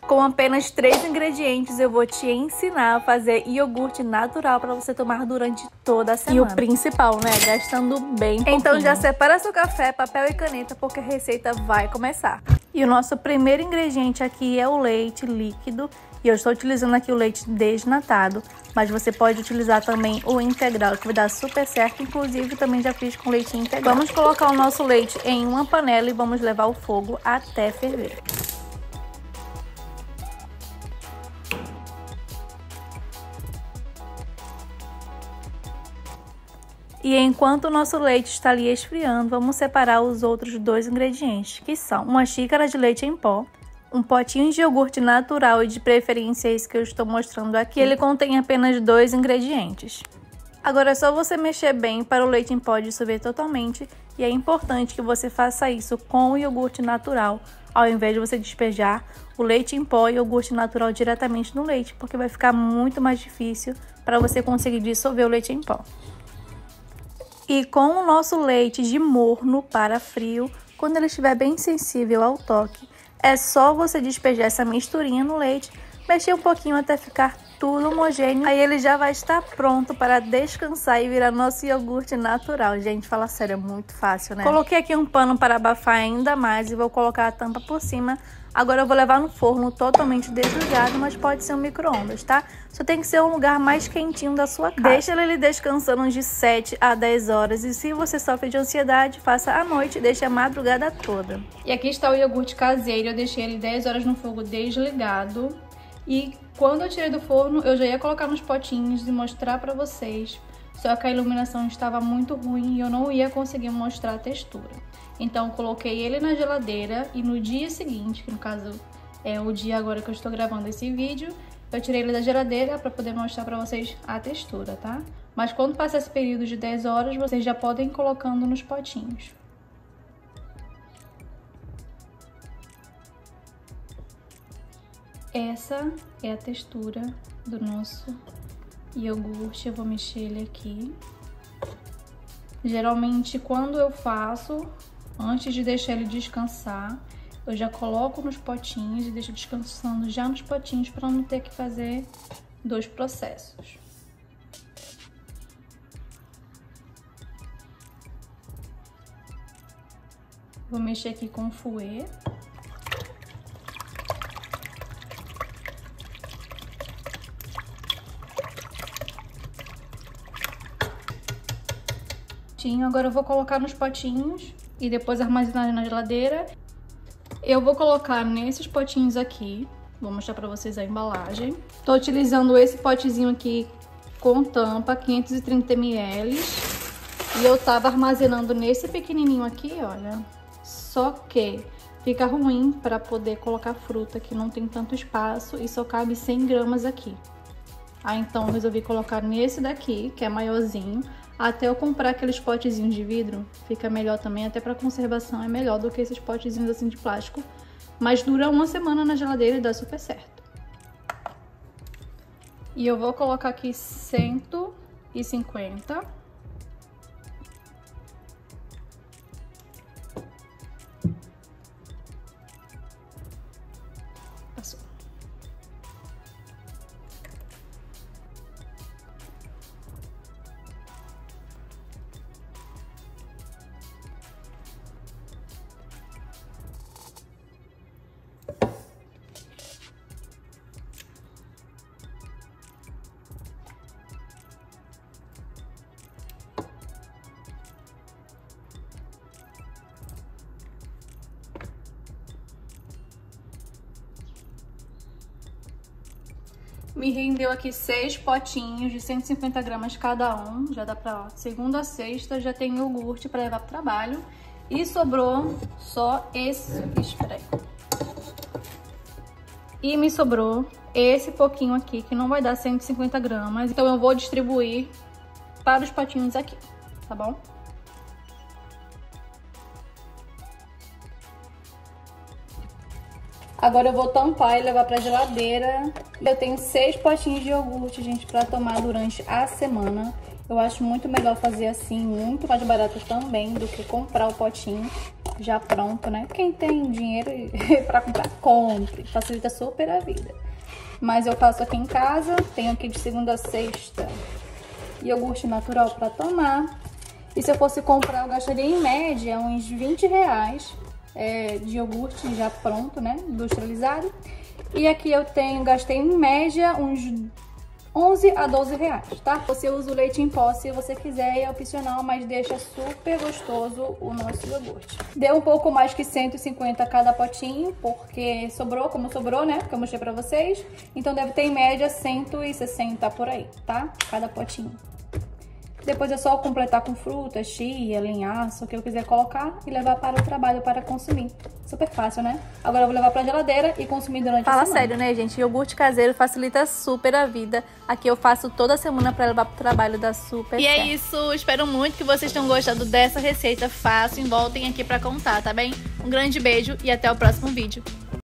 Com apenas 3 ingredientes eu vou te ensinar a fazer iogurte natural para você tomar durante toda a semana. E o principal, né? Gastando bem pouquinho. Então já separa seu café, papel e caneta porque a receita vai começar. E o nosso primeiro ingrediente aqui é o leite líquido. E eu estou utilizando aqui o leite desnatado, mas você pode utilizar também o integral, que vai dar super certo. Inclusive, também já fiz com leite integral. Vamos colocar o nosso leite em uma panela e vamos levar o fogo até ferver. E enquanto o nosso leite está ali esfriando, vamos separar os outros 2 ingredientes, que são uma xícara de leite em pó, um potinho de iogurte natural e de preferência esse que eu estou mostrando aqui. Ele contém apenas 2 ingredientes. Agora é só você mexer bem para o leite em pó dissolver totalmente e é importante que você faça isso com o iogurte natural, ao invés de você despejar o leite em pó e o iogurte natural diretamente no leite, porque vai ficar muito mais difícil para você conseguir dissolver o leite em pó. E com o nosso leite de morno para frio, quando ele estiver bem sensível ao toque, é só você despejar essa misturinha no leite, mexer um pouquinho até ficar tudo homogêneo. Aí ele já vai estar pronto para descansar e virar nosso iogurte natural. Gente, fala sério, é muito fácil, né? Coloquei aqui um pano para abafar ainda mais e vou colocar a tampa por cima. Agora eu vou levar no forno totalmente desligado, mas pode ser um micro-ondas, tá? Só tem que ser um lugar mais quentinho da sua casa. Deixa ele descansando de 7 a 10 horas. E se você sofre de ansiedade, faça à noite e deixe a madrugada toda. E aqui está o iogurte caseiro. Eu deixei ele 10 horas no fogo desligado. E quando eu tirei do forno, eu já ia colocar nos potinhos e mostrar pra vocês. Só que a iluminação estava muito ruim e eu não ia conseguir mostrar a textura. Então, coloquei ele na geladeira e no dia seguinte, que no caso é o dia agora que eu estou gravando esse vídeo, eu tirei ele da geladeira para poder mostrar para vocês a textura, tá? Mas quando passar esse período de 10 horas, vocês já podem ir colocando nos potinhos. Essa é a textura do nosso iogurte. Eu vou mexer ele aqui. Geralmente, quando eu faço, antes de deixar ele descansar, eu já coloco nos potinhos e deixo descansando já nos potinhos para não ter que fazer 2 processos. Vou mexer aqui com o fouet. Agora eu vou colocar nos potinhos e depois armazenar na geladeira. Eu vou colocar nesses potinhos aqui. Vou mostrar pra vocês a embalagem. Tô utilizando esse potezinho aqui com tampa, 530 ml. E eu tava armazenando nesse pequenininho aqui, olha. Só que fica ruim pra poder colocar fruta, que não tem tanto espaço e só cabe 100 gramas aqui. Aí então eu resolvi colocar nesse daqui, que é maiorzinho. Até eu comprar aqueles potezinhos de vidro, fica melhor também, até para conservação é melhor do que esses potezinhos assim de plástico. Mas dura 1 semana na geladeira e dá super certo. E eu vou colocar aqui 150. Passou. Me rendeu aqui 6 potinhos de 150 gramas cada um. Já dá pra, segunda a sexta, já tem iogurte pra levar pro trabalho. E sobrou só esse... Espera aí. E me sobrou esse pouquinho aqui, que não vai dar 150 gramas. Então eu vou distribuir para os potinhos aqui, tá bom? Agora eu vou tampar e levar pra geladeira. Eu tenho 6 potinhos de iogurte, gente, pra tomar durante a semana. Eu acho muito melhor fazer assim, muito mais barato também do que comprar o potinho. já pronto, né? Quem tem dinheiro pra comprar, compre. Facilita super a vida. Mas eu faço aqui em casa, tenho aqui de segunda a sexta iogurte natural pra tomar. E se eu fosse comprar, eu gastaria em média uns 20 reais de iogurte já pronto, né? Industrializado. E aqui eu gastei em média uns 11 a 12 reais, tá? Você usa o leite em pó se você quiser, é opcional, mas deixa super gostoso o nosso iogurte. Deu um pouco mais que 150 cada potinho, porque sobrou, como sobrou, né? Que eu mostrei pra vocês. Então deve ter em média 160 por aí, tá? Cada potinho. Depois é só completar com fruta, chia, linhaça, o que eu quiser colocar e levar para o trabalho para consumir. Super fácil, né? Agora eu vou levar pra geladeira e consumir durante a semana. Fala sério, né, gente? Iogurte caseiro facilita super a vida. Aqui eu faço toda semana pra levar pro trabalho, dá super certo. É isso. Espero muito que vocês tenham gostado dessa receita fácil e voltem aqui pra contar, tá bem? Um grande beijo e até o próximo vídeo.